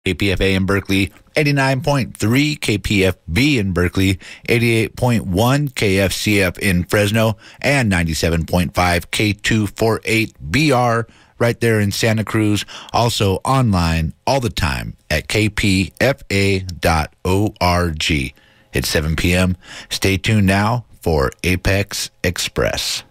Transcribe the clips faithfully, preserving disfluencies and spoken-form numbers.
K P F A in Berkeley, eighty-nine point three, K P F B in Berkeley, eighty-eight point one, K F C F in Fresno, and ninety-seven point five, K two forty-eight B R right there in Santa Cruz. Also online all the time at k p f a dot org. It's seven p.m. Stay tuned now for Apex Express.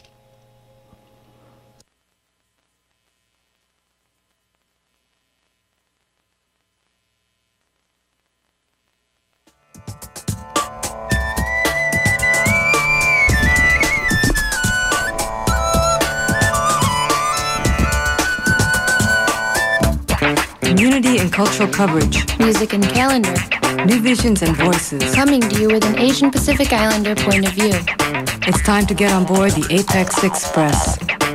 Community and cultural coverage. Music and calendar. New visions and voices. Coming to you with an Asian Pacific Islander point of view. It's time to get on board the Apex Express.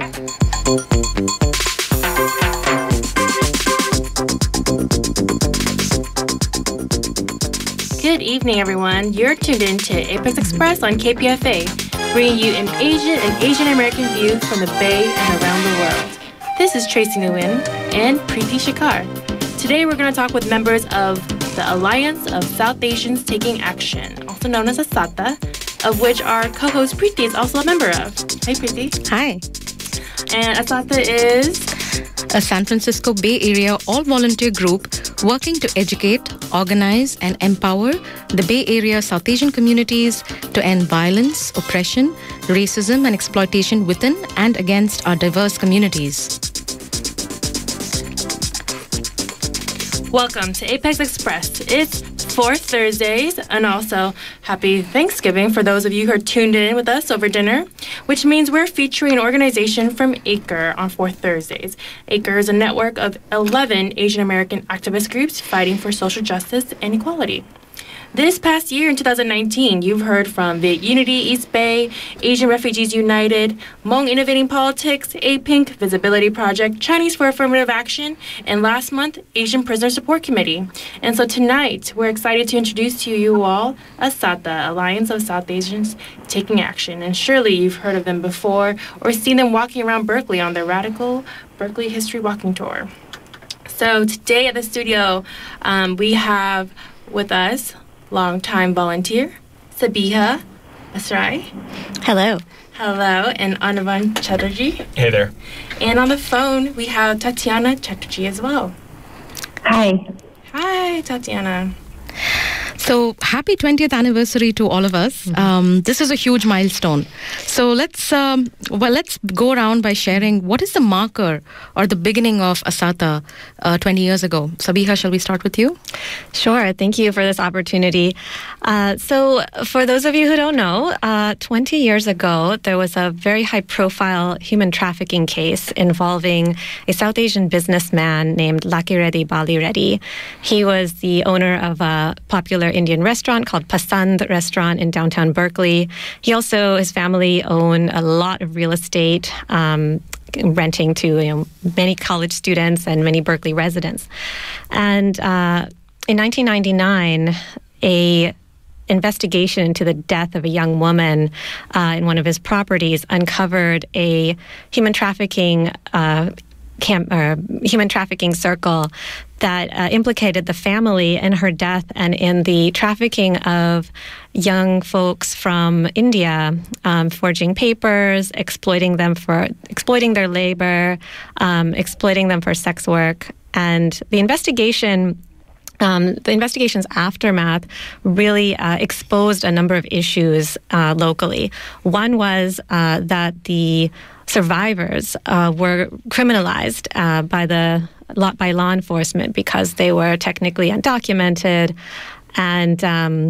Good evening, everyone. You're tuned in to Apex Express on K P F A, bringing you an Asian and Asian American view from the Bay and around the world. This is Tracy Nguyen and Preeti Shikar. Today we're going to talk with members of the Alliance of South Asians Taking Action, also known as ASATA, of which our co-host Preeti is also a member of. Hey, Preeti. Hi. And ASATA is a San Francisco Bay Area all-volunteer group working to educate, organize, and empower the Bay Area South Asian communities to end violence, oppression, racism, and exploitation within and against our diverse communities. Welcome to Apex Express. It's Fourth Thursdays, and also happy Thanksgiving for those of you who are tuned in with us over dinner, which means we're featuring an organization from ACRE on Fourth Thursdays. ACRE is a network of eleven Asian American activist groups fighting for social justice and equality. This past year, in two thousand nineteen, you've heard from Viet Unity, East Bay, Asian Refugees United, Hmong Innovating Politics, A Pink, Visibility Project, Chinese for Affirmative Action, and last month, Asian Prisoner Support Committee. And so tonight, we're excited to introduce to you all ASATA, Alliance of South Asians Taking Action. And surely you've heard of them before or seen them walking around Berkeley on their radical Berkeley History Walking Tour. So today at the studio, um, we have with us longtime volunteer, Sabiha Asrai. Hello. Hello, and Anirban Chatterjee. Hey there. And on the phone, we have Tatiana Chatterjee as well. Hi. Hi, Tatiana. So happy twentieth anniversary to all of us. Mm-hmm. Um, this is a huge milestone. So let's um, well let's go around by sharing what is the marker or the beginning of ASATA uh, twenty years ago. Sabiha, shall we start with you? Sure. Thank you for this opportunity. Uh, so for those of you who don't know, uh, twenty years ago, there was a very high-profile human trafficking case involving a South Asian businessman named Laki Reddy Bali Reddy. He was the owner of a popular Indian restaurant called Pasand Restaurant in downtown Berkeley. He also, his family owned a lot of real estate, um, renting to you know, many college students and many Berkeley residents. And uh, in nineteen ninety-nine, a investigation into the death of a young woman uh, in one of his properties uncovered a human trafficking uh, camp, uh, human trafficking circle that uh, implicated the family in her death and in the trafficking of young folks from India, um, forging papers, exploiting them for exploiting their labor, um, exploiting them for sex work. And the investigation Um, the investigation's aftermath really uh, exposed a number of issues uh, locally. One was uh, that the survivors uh, were criminalized uh, by the by law enforcement because they were technically undocumented, and um,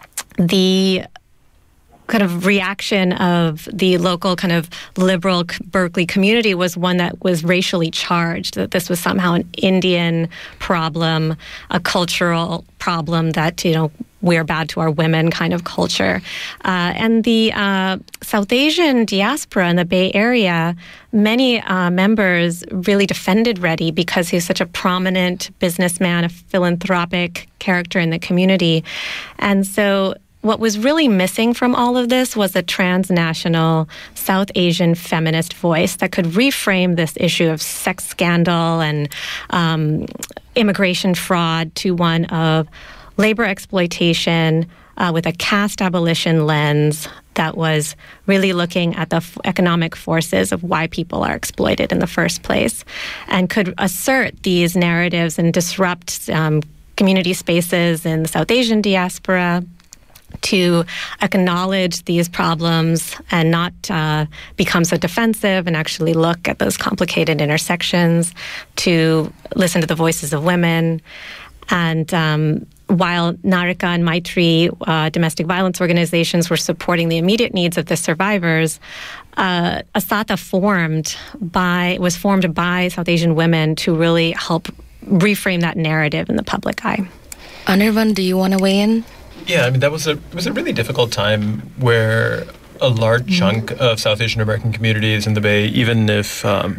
the kind of reaction of the local kind of liberal Berkeley community was one that was racially charged, that this was somehow an Indian problem, a cultural problem that, you know, we're bad to our women kind of culture. Uh, and the uh, South Asian diaspora in the Bay Area, many uh, members really defended Reddy because he's such a prominent businessman, a philanthropic character in the community. And so what was really missing from all of this was a transnational South Asian feminist voice that could reframe this issue of sex scandal and um, immigration fraud to one of labor exploitation uh, with a caste abolition lens that was really looking at the f- economic forces of why people are exploited in the first place, and could assert these narratives and disrupt um, community spaces in the South Asian diaspora, to acknowledge these problems and not uh, become so defensive and actually look at those complicated intersections, to listen to the voices of women. And um, while Narika and Maitri, uh, domestic violence organizations, were supporting the immediate needs of the survivors, uh, Asata formed by was formed by South Asian women to really help reframe that narrative in the public eye. Anirvan, do you want to weigh in? Yeah, I mean, that was a it was a really difficult time where a large chunk of South Asian American communities in the Bay, even if um,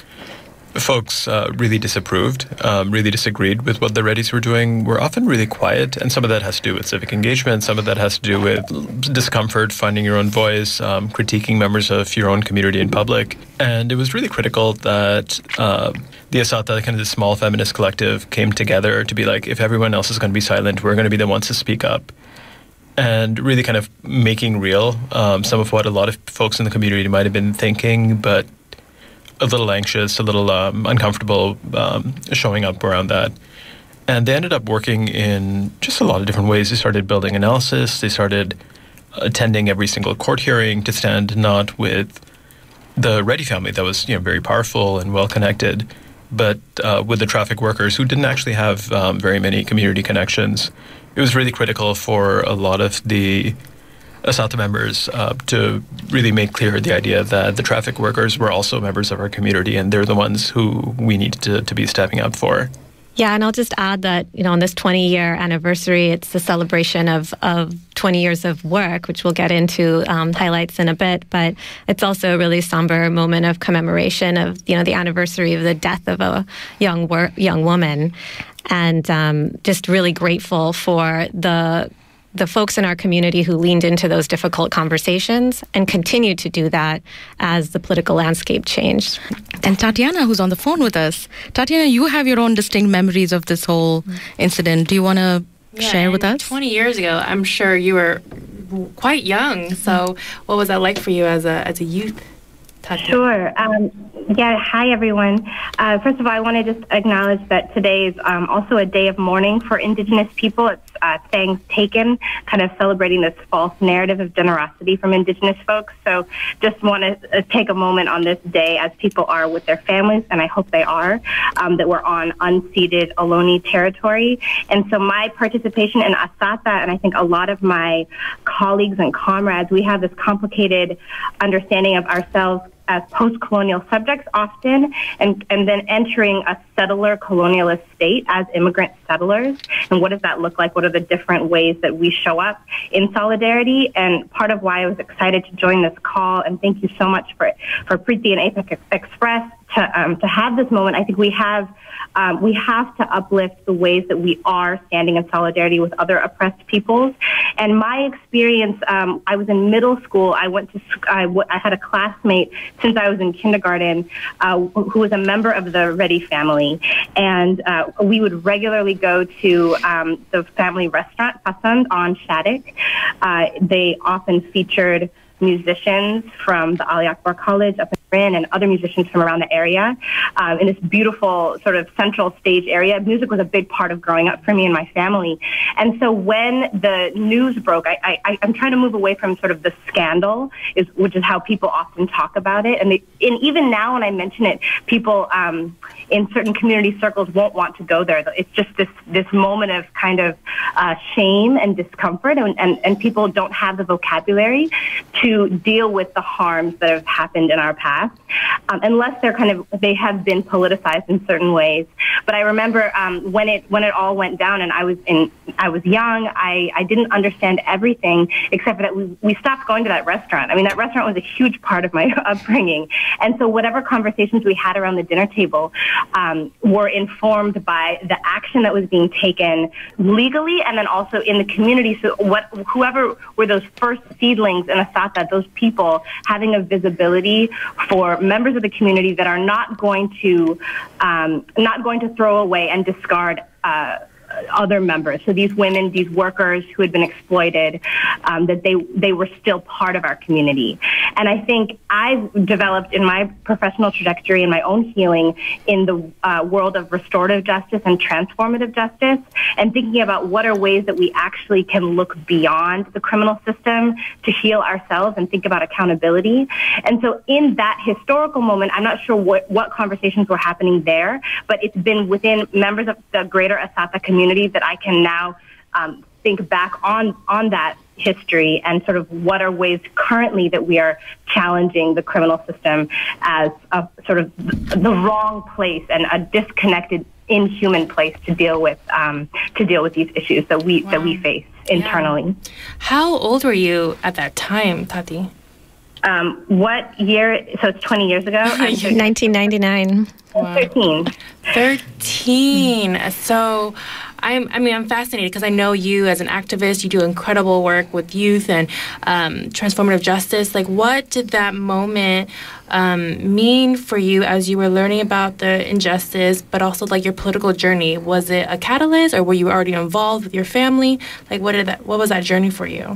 folks uh, really disapproved, um, really disagreed with what the Reddys were doing, were often really quiet. And some of that has to do with civic engagement. Some of that has to do with discomfort, finding your own voice, um, critiquing members of your own community in public. And it was really critical that uh, the Asata, kind of this small feminist collective, came together to be like, if everyone else is going to be silent, we're going to be the ones to speak up. And really kind of making real um, some of what a lot of folks in the community might have been thinking, but a little anxious, a little um, uncomfortable um, showing up around that. And they ended up working in just a lot of different ways. They started building analysis. They started attending every single court hearing to stand not with the Reddy family that was, you know, very powerful and well-connected, but uh, with the traffic workers who didn't actually have um, very many community connections. It was really critical for a lot of the Asata members uh, to really make clear the idea that the traffic workers were also members of our community, and they're the ones who we need to, to be stepping up for. Yeah, and I'll just add that, you know, on this twenty-year anniversary, it's the celebration of, of twenty years of work, which we'll get into um, highlights in a bit, but it's also a really somber moment of commemoration of, you know, the anniversary of the death of a young wor- young woman, and um, just really grateful for the the folks in our community who leaned into those difficult conversations and continued to do that as the political landscape changed. And Tatiana, who's on the phone with us. Tatiana, you have your own distinct memories of this whole incident. Do you want to yeah, share with us? twenty years ago, I'm sure you were quite young. So what was that like for you as a as a youth? Tatiana? Sure. Um, yeah, hi, everyone. Uh, first of all, I want to just acknowledge that today is um, also a day of mourning for Indigenous people. It's uh, Thanks Taken, kind of celebrating this false narrative of generosity from Indigenous folks. So just want to uh, take a moment on this day as people are with their families, and I hope they are, um, that we're on unceded Ohlone territory. And so my participation in Asata, and I think a lot of my colleagues and comrades, we have this complicated understanding of ourselves as post-colonial subjects often, and, and then entering a settler colonialist state as immigrant settlers. And what does that look like? What are the different ways that we show up in solidarity? And part of why I was excited to join this call, and thank you so much for for Preeti and APEC Express to um, to have this moment. I think we have um, we have to uplift the ways that we are standing in solidarity with other oppressed peoples. And my experience, um, I was in middle school. I went to I, w- I had a classmate since I was in kindergarten uh, who was a member of the Reddy family, and uh, we would regularly go to um, the family restaurant Pasand on Shattuck. Uh, they often featured musicians from the Ali Akbar College up in Marin and other musicians from around the area um, in this beautiful sort of central stage area. Music was a big part of growing up for me and my family. And so when the news broke, I, I, I'm trying to move away from sort of the scandal, is which is how people often talk about it. And, they, and even now when I mention it, people um, in certain community circles won't want to go there. It's just this, this moment of kind of uh, shame and discomfort, and, and, and people don't have the vocabulary to deal with the harms that have happened in our past. past, um, unless they're kind of, they have been politicized in certain ways. But I remember um, when it when it all went down, and I was in, I was young. I, I didn't understand everything except for that we we stopped going to that restaurant. I mean, that restaurant was a huge part of my upbringing, and so whatever conversations we had around the dinner table um, were informed by the action that was being taken legally, and then also in the community. So what whoever were those first seedlings in Asata, those people having a visibility for members of the community that are not going to um, not going to throw away and discard uh, other members. So these women, these workers who had been exploited, um, that they they were still part of our community. And I think I've developed in my professional trajectory and my own healing in the uh, world of restorative justice and transformative justice, and thinking about what are ways that we actually can look beyond the criminal system to heal ourselves and think about accountability. And so in that historical moment, I'm not sure what, what conversations were happening there, but it's been within members of the greater Asata community that I can now um, think back on, on that history and sort of what are ways currently that we are challenging the criminal system as a sort of the wrong place and a disconnected, inhuman place to deal with um, to deal with these issues that we wow. that we face internally. Yeah. How old were you at that time, Tati? Um, what year? So it's twenty years ago. nineteen ninety-nine. Wow. Thirteen. Thirteen. So. I'm, I mean, I'm fascinated because I know you as an activist. You do incredible work with youth and um, transformative justice. Like, what did that moment um, mean for you as you were learning about the injustice, but also like your political journey? Was it a catalyst, or were you already involved with your family? Like, what did that? What was that journey for you?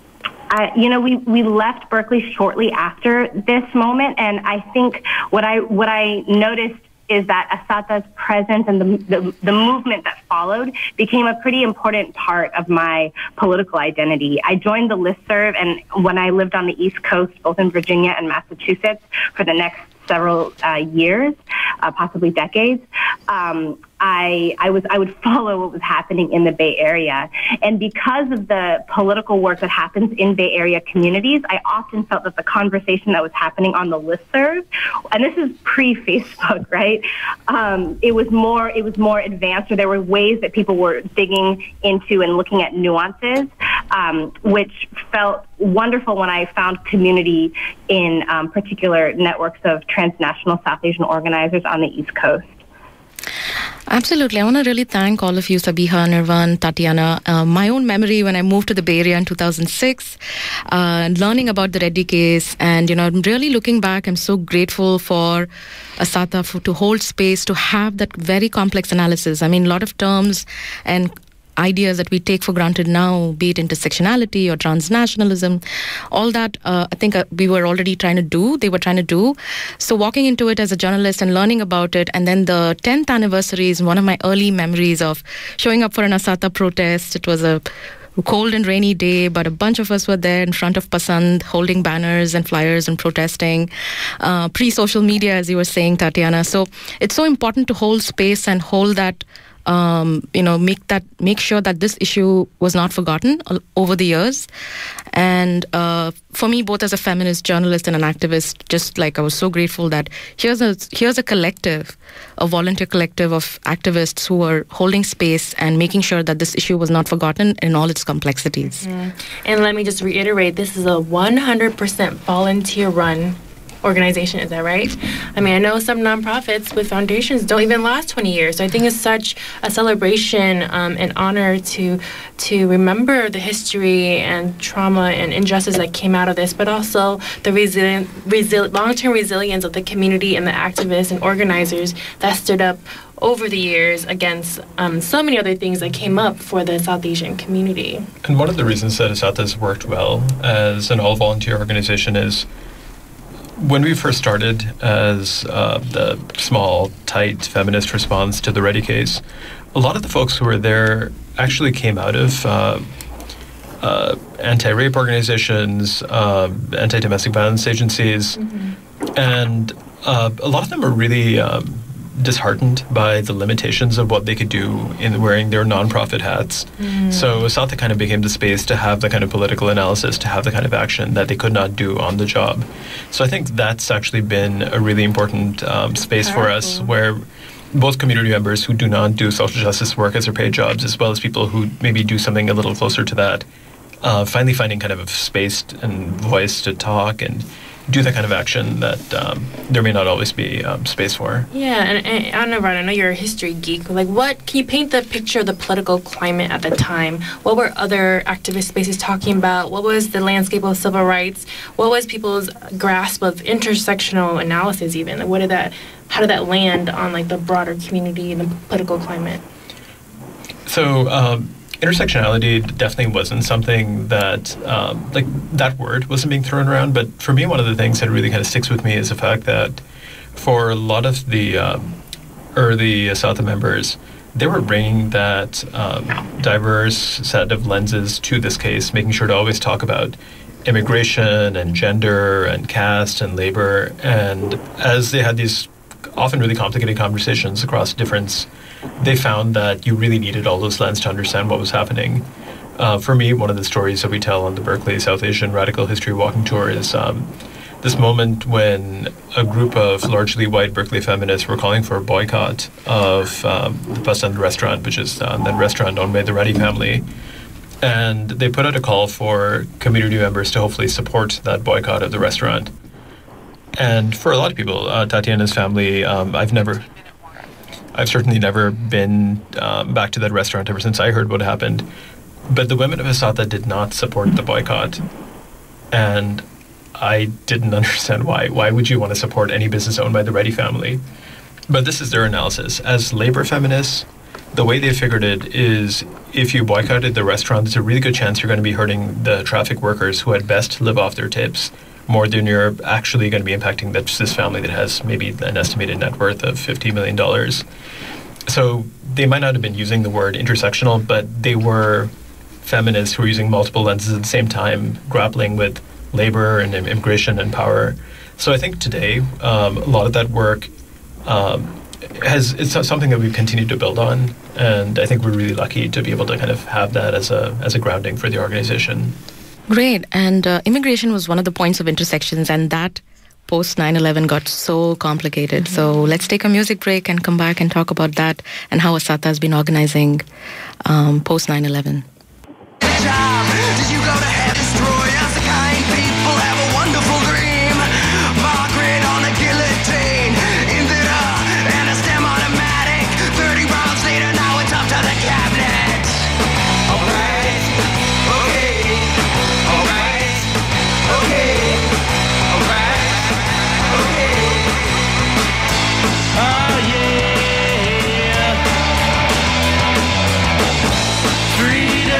Uh, you know, we, we left Berkeley shortly after this moment, and I think what I what I noticed is that Asata's presence and the, the the movement that followed became a pretty important part of my political identity. I joined the listserv, and when I lived on the East Coast, both in Virginia and Massachusetts, for the next several uh, years, uh, possibly decades, um, I, I was I would follow what was happening in the Bay Area. And because of the political work that happens in Bay Area communities, I often felt that the conversation that was happening on the listserv, and this is pre-Facebook, right? Um, it was more it was more advanced, or there were ways that people were digging into and looking at nuances, um, which felt wonderful when I found community in um, particular networks of transnational South Asian organizers on the East Coast. Absolutely. I want to really thank all of you, Sabiha, Nirvan, Tatiana. Uh, my own memory when I moved to the Bay Area in two thousand six, uh, learning about the Reddy case, and, you know, I'm really looking back, I'm so grateful for Asata for, to hold space, to have that very complex analysis. I mean, a lot of terms and ideas that we take for granted now, be it intersectionality or transnationalism, all that uh, I think uh, we were already trying to do, they were trying to do. So walking into it as a journalist and learning about it, and then the tenth anniversary is one of my early memories of showing up for an Asata protest. It was a cold and rainy day, but a bunch of us were there in front of Pasand, holding banners and flyers and protesting, uh, pre-social media, as you were saying, Tatiana. So it's so important to hold space and hold that Um, you know, make that, make sure that this issue was not forgotten over the years. And uh, for me, both as a feminist journalist and an activist, just like I was so grateful that here's a here's a collective, a volunteer collective of activists who are holding space and making sure that this issue was not forgotten in all its complexities. Mm. And let me just reiterate, this is a one hundred percent volunteer-run organization, is that right? I mean, I know some nonprofits with foundations don't even last twenty years. So I think it's such a celebration um, and honor to to remember the history and trauma and injustice that came out of this, but also the resilient, resil- long-term resilience of the community and the activists and organizers that stood up over the years against um, so many other things that came up for the South Asian community. And one of the reasons that Asata has worked well as an all-volunteer organization is when we first started as uh, the small, tight feminist response to the Reddy case, a lot of the folks who were there actually came out of uh, uh, anti-rape organizations, uh, anti-domestic violence agencies, mm-hmm. and uh, a lot of them are really um, disheartened by the limitations of what they could do in wearing their nonprofit hats. Mm. So Asata kind of became the space to have the kind of political analysis, to have the kind of action that they could not do on the job. So I think that's actually been a really important um, space Powerful. for us, where both community members who do not do social justice work as their paid jobs, as well as people who maybe do something a little closer to that, uh, finally finding kind of a space and voice to talk and do the kind of action that um, there may not always be um, space for. Yeah, and, and I don't know, Ryan, I know you're a history geek. Like, what can you paint the picture of the political climate at the time? What were other activist spaces talking about? What was the landscape of civil rights? What was people's grasp of intersectional analysis? Even like, what did that? How did that land on like the broader community and the political climate? So. Um, Intersectionality definitely wasn't something that, um, like, that word wasn't being thrown around. But for me, one of the things that really kind of sticks with me is the fact that for a lot of the um, early Asata members, they were bringing that um, diverse set of lenses to this case, making sure to always talk about immigration and gender and caste and labor. And as they had these often really complicated conversations across difference, they found that you really needed all those lenses to understand what was happening. Uh, for me, one of the stories that we tell on the Berkeley South Asian Radical History Walking Tour is um, this moment when a group of largely white Berkeley feminists were calling for a boycott of um, the Bus Stand restaurant, which is uh, that restaurant owned by the Reddy family. And they put out a call for community members to hopefully support that boycott of the restaurant. And for a lot of people, uh, Tatiana's family, um, I've never... I've certainly never been um, back to that restaurant ever since I heard what happened. But the women of Asata did not support the boycott. And I didn't understand why. Why would you want to support any business owned by the Reddy family? But this is their analysis. As labor feminists, the way they figured it is if you boycotted the restaurant, there's a really good chance you're going to be hurting the traffic workers who at best live off their tips, more than you're actually going to be impacting this, this family that has maybe an estimated net worth of fifty million dollars. So they might not have been using the word intersectional, but they were feminists who were using multiple lenses at the same time, grappling with labor and immigration and power. So I think today, um, a lot of that work um, has it's something that we've continued to build on, and I think we're really lucky to be able to kind of have that as a as a grounding for the organization. Great. And uh, immigration was one of the points of intersections, and that post nine eleven got so complicated. Mm-hmm. So let's take a music break and come back and talk about that and how Asata has been organizing um, post nine eleven. Did you go to heaven? Destroy us, the kind people have a wonderful dream. Margaret on a guillotine, Indira and a stem automatic. Thirty rounds later, now it's up to the cabinet. Alright, okay, alright, okay, alright, okay. Oh yeah, freedom.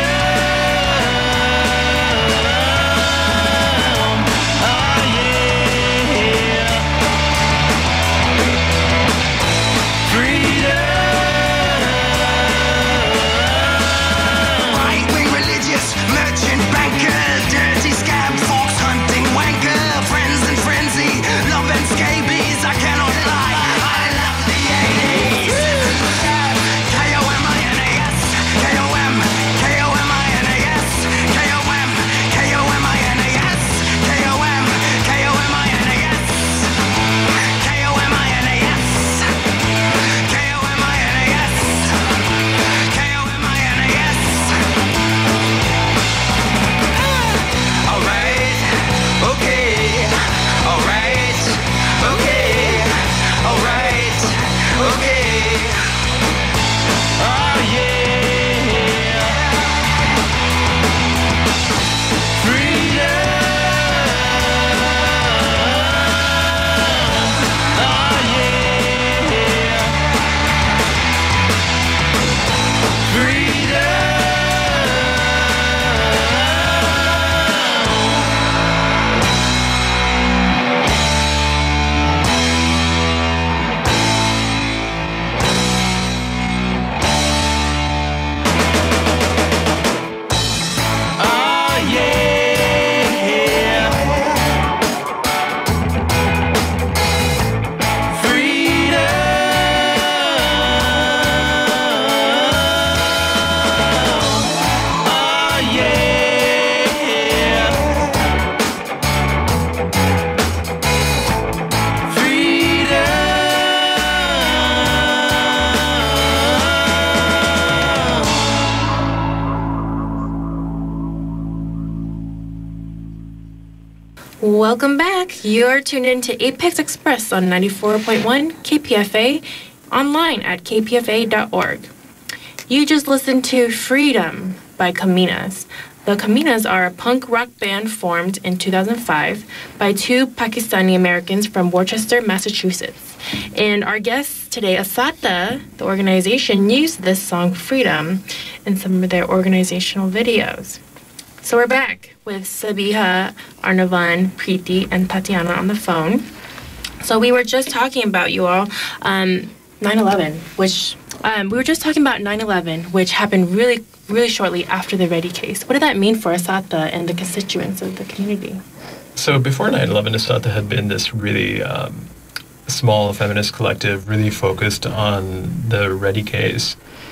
Welcome back. You're tuned in to Apex Express on ninety-four point one K P F A, online at k p f a dot org. You just listened to Freedom by Caminas. The Caminas are a punk rock band formed in two thousand five by two Pakistani Americans from Worcester, Massachusetts. And our guests today, Asata, the organization, used this song Freedom in some of their organizational videos. So we're back with Sabiha, Arnavan, Preeti, and Tatiana on the phone. So we were just talking about, you all, um, nine eleven, which um, we were just talking about nine eleven, which happened really, really shortly after the Reddy case. What did that mean for Asata and the constituents of the community? So before nine eleven, Asata had been this really um, small feminist collective, really focused on the Reddy case,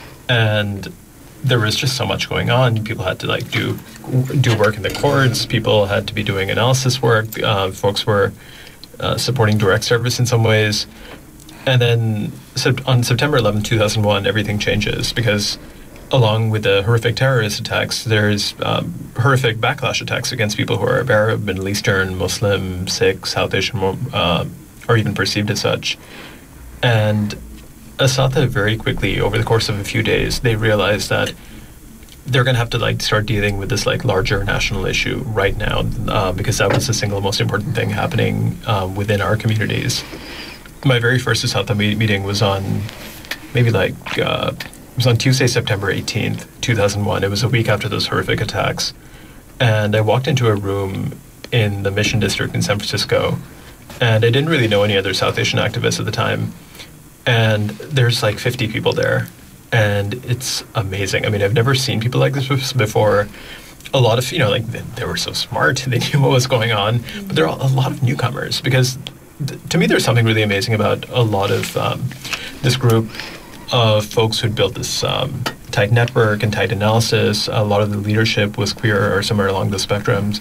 and there was just so much going on. People had to like do do work in the courts. People had to be doing analysis work. Uh, folks were uh, supporting direct service in some ways. And then so on September eleventh, two thousand one, everything changes because along with the horrific terrorist attacks, there's um, horrific backlash attacks against people who are Arab, Middle Eastern, Muslim, Sikh, South Asian, uh, or even perceived as such. And Asata very quickly, over the course of a few days, they realized that they're going to have to like start dealing with this like larger national issue right now uh, because that was the single most important thing happening um, within our communities. My very first Asata me- meeting was on maybe like uh, it was on Tuesday, September eighteenth, two thousand one. It was a week after those horrific attacks, and I walked into a room in the Mission District in San Francisco, and I didn't really know any other South Asian activists at the time. And there's like fifty people there, and it's amazing. I mean, I've never seen people like this before. A lot of, you know, like they, they were so smart, they knew what was going on, but there are a lot of newcomers because th- to me, there's something really amazing about a lot of um, this group of folks who'd built this um, tight network and tight analysis. A lot of the leadership was queer or somewhere along those spectrums.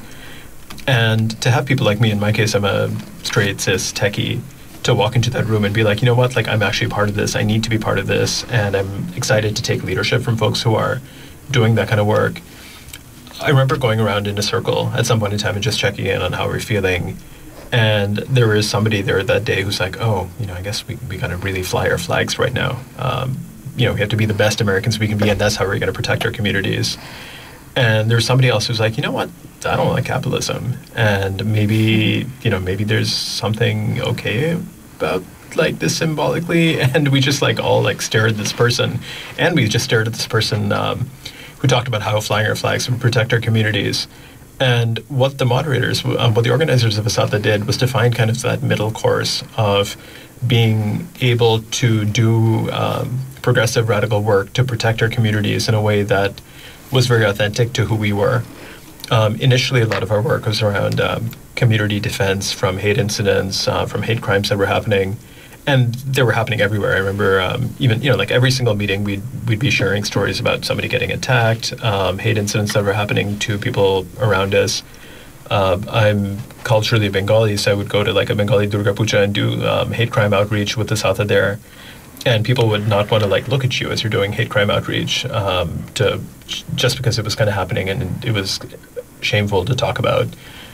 And to have people like me, in my case, I'm a straight, cis, techie, to walk into that room and be like, you know what, like I'm actually part of this, I need to be part of this, and I'm excited to take leadership from folks who are doing that kind of work. I remember going around in a circle at some point in time and just checking in on how we're feeling, and there was somebody there that day who's like, oh, you know, I guess we, we gotta really fly our flags right now. Um, you know, we have to be the best Americans we can be, and that's how we're gonna protect our communities. And there's somebody else who's like, you know what, I don't like capitalism, and maybe, you know, maybe there's something okay about like this symbolically. And we just like all like stared at this person, and we just stared at this person um, who talked about how flying our flags would protect our communities. And what the moderators, um, what the organizers of Asata did was to find kind of that middle course of being able to do um, progressive radical work to protect our communities in a way that was very authentic to who we were. Um, initially, a lot of our work was around um, community defense from hate incidents, uh, from hate crimes that were happening, and they were happening everywhere. I remember um, even, you know, like every single meeting, we'd, we'd be sharing stories about somebody getting attacked, um, hate incidents that were happening to people around us. Uh, I'm culturally Bengali, so I would go to like a Bengali Durga Puja and do um, hate crime outreach with the Asata there. And people would not want to like look at you as you're doing hate crime outreach um, to just because it was kind of happening and it was shameful to talk about.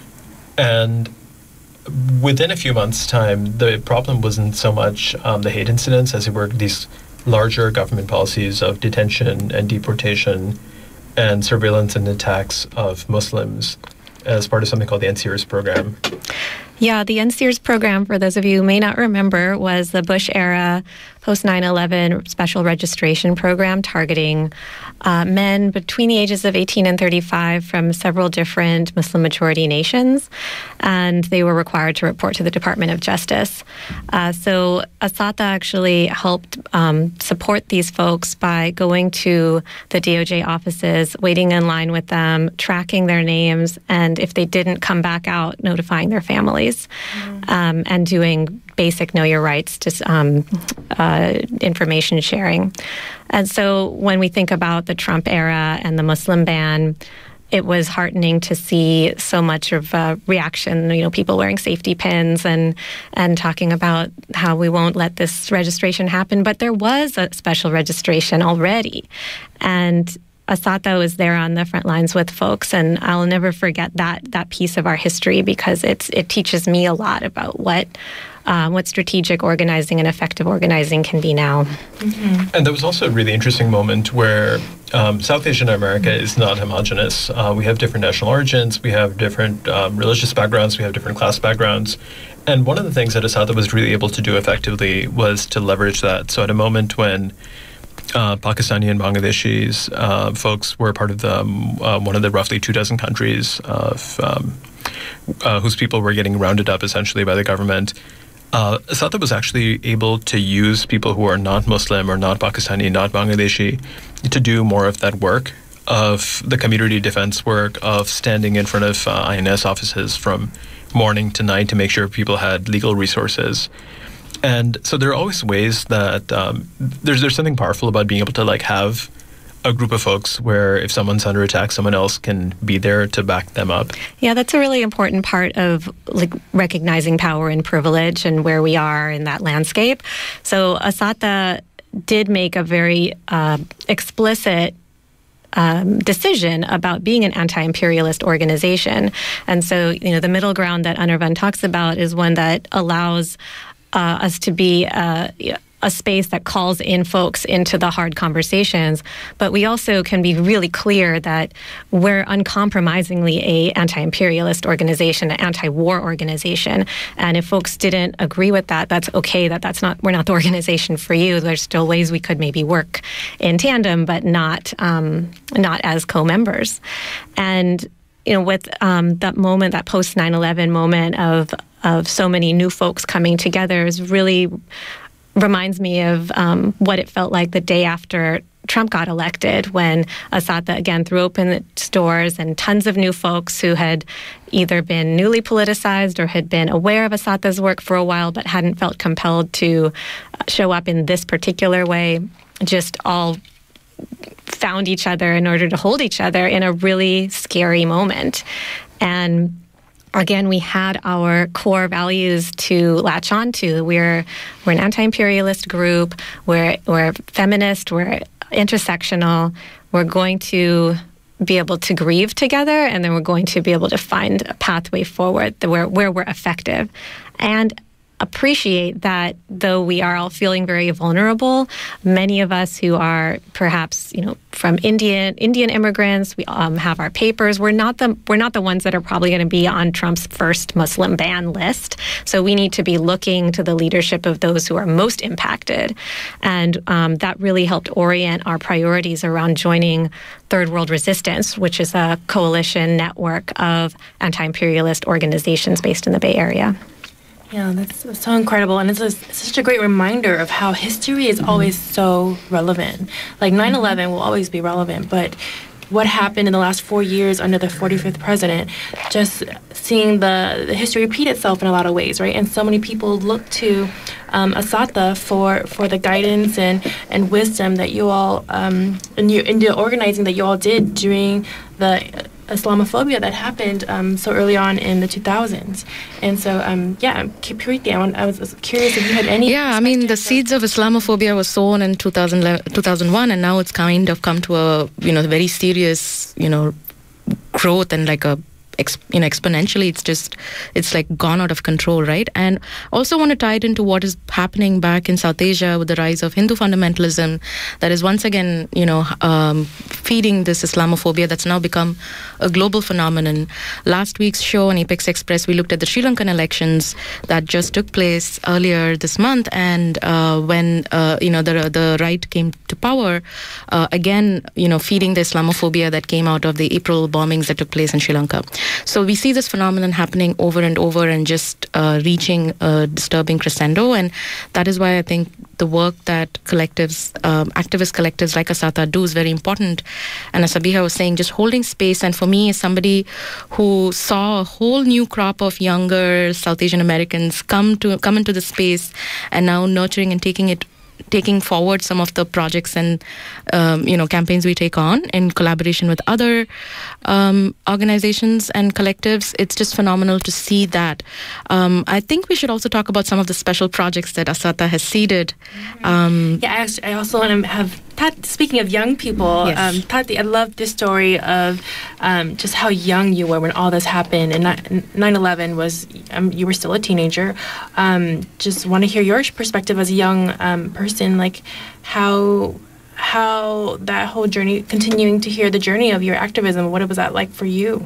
And within a few months' time, the problem wasn't so much um, the hate incidents as it were these larger government policies of detention and deportation and surveillance and attacks of Muslims as part of something called the N SEERS program. Yeah, the N SEERS program, for those of you who may not remember, was the Bush-era post nine eleven special registration program targeting uh, men between the ages of eighteen and thirty-five from several different Muslim-majority nations, and they were required to report to the Department of Justice. Uh, so Asata actually helped um, support these folks by going to the D O J offices, waiting in line with them, tracking their names, and if they didn't come back out, notifying their families. Mm-hmm. Um, and doing basic know your rights, just um, uh, information sharing. And so when we think about the Trump era and the Muslim ban, it was heartening to see so much of uh, reaction, you know, people wearing safety pins and and talking about how we won't let this registration happen. But there was a special registration already. And Asata was there on the front lines with folks, and I'll never forget that that piece of our history because it's it teaches me a lot about what um, what strategic organizing and effective organizing can be now. Mm-hmm. And there was also a really interesting moment where um, South Asian America is not homogenous. Uh, we have different national origins, we have different um, religious backgrounds, we have different class backgrounds. And one of the things that Asata was really able to do effectively was to leverage that. So at a moment when uh, Pakistani and Bangladeshis uh, folks were part of the um, uh, one of the roughly two dozen countries of um, uh, whose people were getting rounded up essentially by the government, uh, Asata was actually able to use people who are not Muslim or not Pakistani, not Bangladeshi, to do more of that work, of the community defense work, of standing in front of uh, I N S offices from morning to night to make sure people had legal resources. And so there are always ways that um, there's there's something powerful about being able to like have a group of folks where if someone's under attack, someone else can be there to back them up. Yeah, that's a really important part of like recognizing power and privilege and where we are in that landscape. So Asata did make a very uh, explicit Um, decision about being an anti-imperialist organization. And so, you know, the middle ground that Anirvan talks about is one that allows uh, us to be uh, a space that calls in folks into the hard conversations. But we also can be really clear that we're uncompromisingly a anti-imperialist organization, an anti-war organization. And if folks didn't agree with that, that's okay. That that's not we're not the organization for you. There's still ways we could maybe work in tandem, but not um, not as co-members. And you know, with um, that moment, that post nine eleven moment of of so many new folks coming together is really reminds me of um, what it felt like the day after Trump got elected, when Asata again threw open its doors and tons of new folks who had either been newly politicized or had been aware of Asata's work for a while but hadn't felt compelled to show up in this particular way, just all found each other in order to hold each other in a really scary moment. And again, we had our core values to latch on to. We're we're an anti-imperialist group. We're we're feminist. We're intersectional. We're going to be able to grieve together, and then we're going to be able to find a pathway forward where where we're effective, and appreciate that though we are all feeling very vulnerable, many of us who are perhaps, you know, from Indian Indian immigrants, we um, have our papers. We're not the we're not the ones that are probably going to be on Trump's first Muslim ban list. So we need to be looking to the leadership of those who are most impacted, and um, that really helped orient our priorities around joining Third World Resistance, which is a coalition network of anti-imperialist organizations based in the Bay Area. Yeah, that's, that's so incredible. And it's, a, it's such a great reminder of how history is always so relevant. Like nine eleven will always be relevant, but what happened in the last four years under the forty-fifth president, just seeing the, the history repeat itself in a lot of ways, right? And so many people look to um, Asata for, for the guidance and, and wisdom that you all, um, in, your, in the organizing that you all did during the Islamophobia that happened um, so early on in the two thousands. And so, um, yeah, Preeti, I, I was curious if you had any... Yeah, I mean, the seeds of Islamophobia were sown in two thousand one, and now it's kind of come to a, you know, very serious, you know, growth and like a Ex, you know, exponentially, it's just, it's like gone out of control, right? And also want to tie it into what is happening back in South Asia with the rise of Hindu fundamentalism that is once again, you know, um, feeding this Islamophobia that's now become a global phenomenon. Last week's show on Apex Express, we looked at the Sri Lankan elections that just took place earlier this month, and uh, when, uh, you know, the, the right came to power, uh, again, you know, feeding the Islamophobia that came out of the April bombings that took place in Sri Lanka. So we see this phenomenon happening over and over and just uh, reaching a disturbing crescendo. And that is why I think the work that collectives, um, activist collectives like Asata do is very important. And as Sabiha was saying, just holding space. And for me, as somebody who saw a whole new crop of younger South Asian Americans come to come into the space and now nurturing and taking it taking forward some of the projects and um, you know campaigns we take on in collaboration with other um, organizations and collectives. It's just phenomenal to see that. Um, I think we should also talk about some of the special projects that Asata has seeded. Um, yeah, I, actually, I also want to have Tat, speaking of young people, Yes. um, Tati, I love this story of um, just how young you were when all this happened. And nine eleven was, um, you were still a teenager. Um, just want to hear your perspective as a young um, person, like how how that whole journey, continuing to hear the journey of your activism, what was that like for you?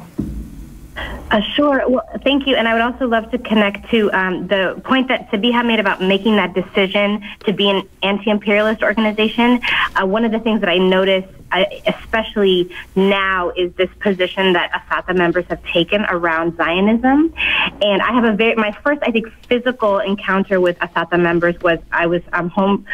Uh, sure. Well, thank you. And I would also love to connect to um, the point that Sabiha made about making that decision to be an anti-imperialist organization. Uh, one of the things that I notice, I, especially now, is this position that Asata members have taken around Zionism. And I have a very, my first, I think, physical encounter with Asata members was I was um, home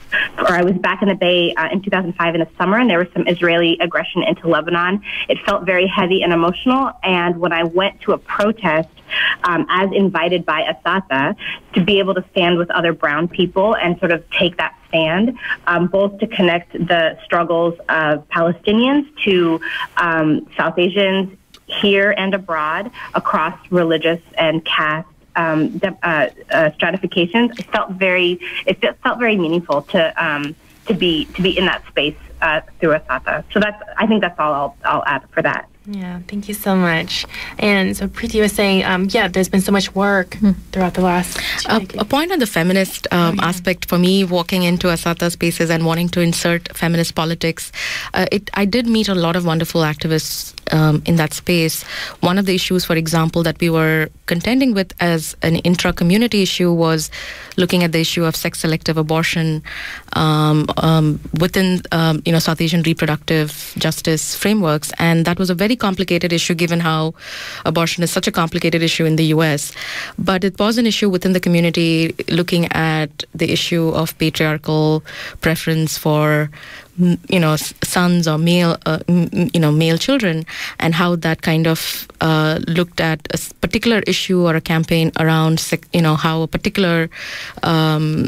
or I was back in the Bay uh, in two thousand five in the summer, and there was some Israeli aggression into Lebanon. It felt very heavy and emotional, and when I went to a protest, um, as invited by Asata, to be able to stand with other brown people and sort of take that stand, um, both to connect the struggles of Palestinians to um, South Asians here and abroad, across religious and caste Um, de- uh, uh, stratifications. It felt very, it felt very meaningful to um, to be to be in that space uh, through Asata. So that's, I think that's all I'll I'll add for that. Yeah, thank you so much. And so Preeti was saying, um, yeah, there's been so much work hmm. throughout the last... A, a point on the feminist um, oh, yeah. aspect for me, walking into Asata spaces and wanting to insert feminist politics, uh, it, I did meet a lot of wonderful activists um, in that space. One of the issues, for example, that we were contending with as an intra-community issue was looking at the issue of sex-selective abortion um, um, within, um, you know, South Asian reproductive justice frameworks. And that was a very complicated issue given how abortion is such a complicated issue in the U S. But it was an issue within the community looking at the issue of patriarchal preference for, you know, sons or male, uh, you know, male children, and how that kind of uh, looked at a particular issue or a campaign around, you know, how a particular um,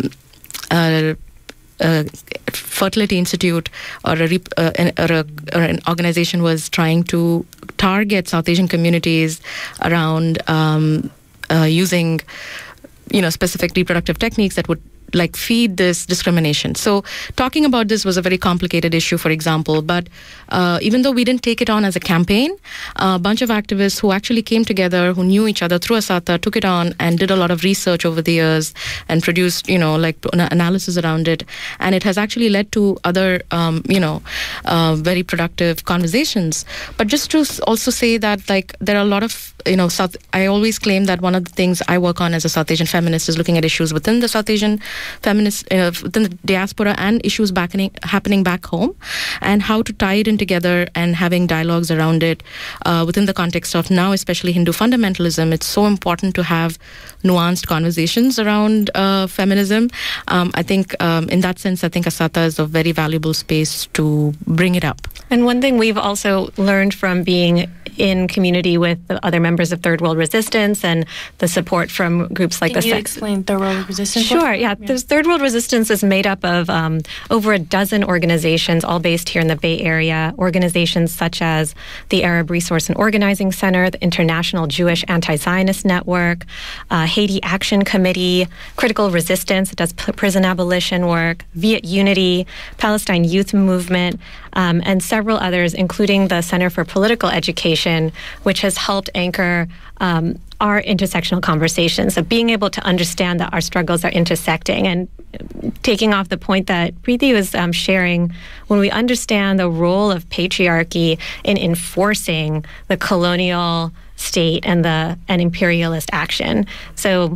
uh, Uh, fertility institute or a, uh, an, or, a, or an organization was trying to target South Asian communities around um, uh, using, you know, specific reproductive techniques that would like feed this discrimination. So talking about this was a very complicated issue, for example, but uh, even though we didn't take it on as a campaign, a bunch of activists who actually came together, who knew each other through Asata, took it on and did a lot of research over the years and produced, you know, like an analysis around it. And it has actually led to other, um, you know, uh, very productive conversations. But just to also say that, like, there are a lot of, you know, South, I always claim that one of the things I work on as a South Asian feminist is looking at issues within the South Asian feminists, uh, within the diaspora, and issues back in, happening back home, and how to tie it in together and having dialogues around it uh, within the context of now, especially Hindu fundamentalism. It's so important to have nuanced conversations around uh, feminism. Um, I think um, in that sense, I think Asata is a very valuable space to bring it up. And one thing we've also learned from being in community with the other members of Third World Resistance and the support from groups like Can the... you sex- explain Third World Resistance? Sure, yeah. yeah. There's Third World Resistance is made up of um, over a dozen organizations, all based here in the Bay Area. Organizations such as the Arab Resource and Organizing Center, the International Jewish Anti-Zionist Network, uh, Haiti Action Committee, Critical Resistance, that does p- prison abolition work, Viet Unity, Palestine Youth Movement, um, and several others, including the Center for Political Education, which has helped anchor um, our intersectional conversations of being able to understand that our struggles are intersecting. And taking off the point that Preeti was um, sharing, when we understand the role of patriarchy in enforcing the colonial state and the and imperialist action. So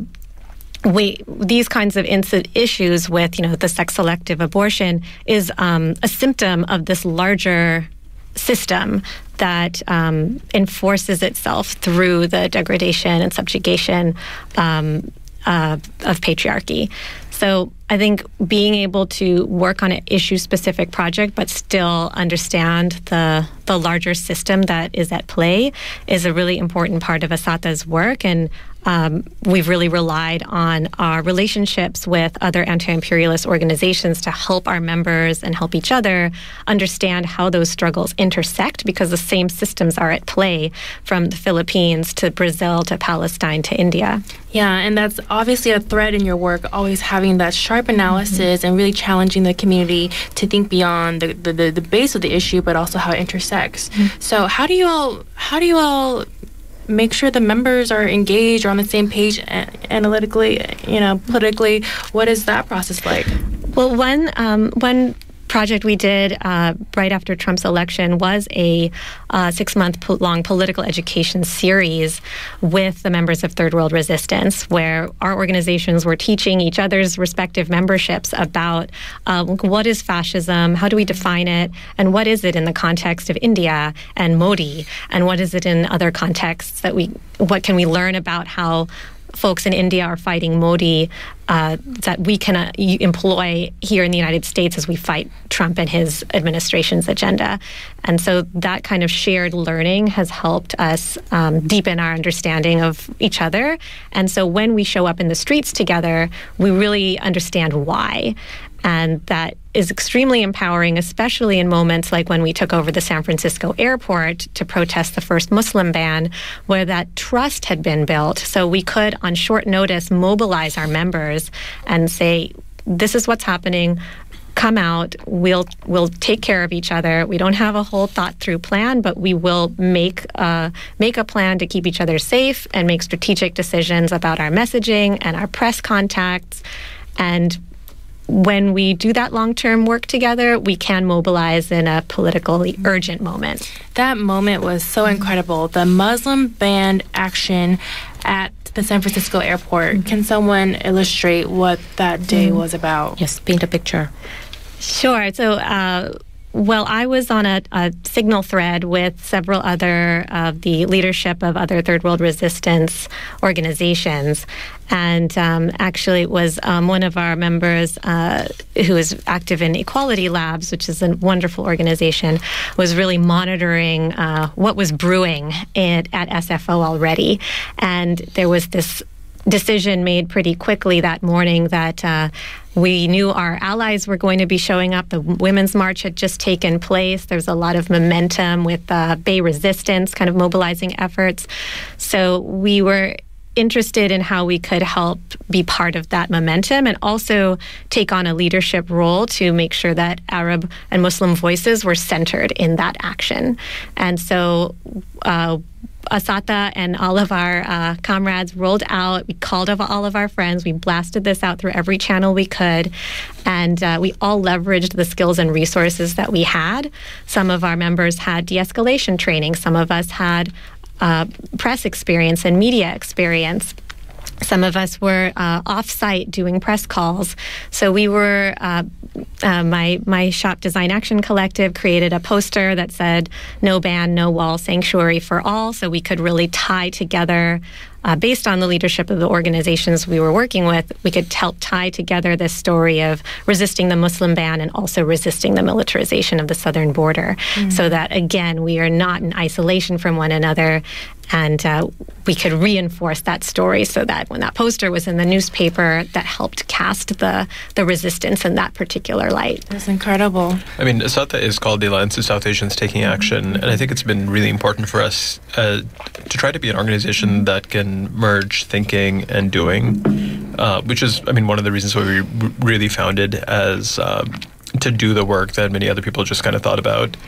we these kinds of inc- issues with, you know, the sex-selective abortion is um, a symptom of this larger system that um, enforces itself through the degradation and subjugation um, uh, of patriarchy. So I think being able to work on an issue-specific project but still understand the the larger system that is at play is a really important part of Asata's work. And um, we've really relied on our relationships with other anti-imperialist organizations to help our members and help each other understand how those struggles intersect, because the same systems are at play from the Philippines to Brazil to Palestine to India. Yeah, and that's obviously a thread in your work, always having that sharp analysis mm-hmm. and really challenging the community to think beyond the, the, the, the base of the issue, but also how it intersects. Mm-hmm. So how do you all how do you all make sure the members are engaged or on the same page analytically, you know, politically? What is that process like? Well, one um, one project we did uh, right after Trump's election was a uh, six-month po- long political education series with the members of Third World Resistance, where our organizations were teaching each other's respective memberships about uh, what is fascism, how do we define it, and what is it in the context of India and Modi, and what is it in other contexts that we, what can we learn about how folks in India are fighting Modi uh, that we can uh, employ here in the United States as we fight Trump and his administration's agenda. And so that kind of shared learning has helped us um, deepen our understanding of each other. And so when we show up in the streets together, we really understand why. And that is extremely empowering, especially in moments like when we took over the San Francisco airport to protest the first Muslim ban, where that trust had been built. So we could, on short notice, mobilize our members and say, this is what's happening. Come out. We'll we'll take care of each other. We don't have a whole thought through plan, but we will make uh, make a plan to keep each other safe and make strategic decisions about our messaging and our press contacts. And when we do that long-term work together, we can mobilize in a politically urgent moment. That moment was so incredible. The Muslim ban action at the San Francisco airport. Mm-hmm. Can someone illustrate what that day mm-hmm. was about? Yes, paint a picture. Sure. So, uh, well, I was on a, a signal thread with several other of the leadership of other Third World Resistance organizations. And um, actually, it was um, one of our members uh, who is active in Equality Labs, which is a wonderful organization, was really monitoring uh, what was brewing at, at S F O already. And there was this decision made pretty quickly that morning that uh, we knew our allies were going to be showing up. The Women's March had just taken place. There's a lot of momentum with uh, Bay Resistance kind of mobilizing efforts. So we were interested in how we could help be part of that momentum and also take on a leadership role to make sure that Arab and Muslim voices were centered in that action. And so uh, Asata and all of our uh, comrades rolled out. We called up all of our friends. We blasted this out through every channel we could. And uh, we all leveraged the skills and resources that we had. Some of our members had de-escalation training. Some of us had uh, press experience and media experience. Some of us were uh, off-site doing press calls. So we were, uh, uh, my my shop Design Action Collective created a poster that said, no ban, no wall, sanctuary for all. So we could really tie together, uh, based on the leadership of the organizations we were working with, we could help tie together this story of resisting the Muslim ban and also resisting the militarization of the southern border. Mm-hmm. So that, again, we are not in isolation from one another. And uh, we could reinforce that story so that when that poster was in the newspaper, that helped cast the, the resistance in that particular light. That's incredible. I mean, ASATA is called the Alliance of South Asians Taking Action, and I think it's been really important for us uh, to try to be an organization that can merge thinking and doing, uh, which is, I mean, one of the reasons why we r- really founded as uh, to do the work that many other people just kind of thought about.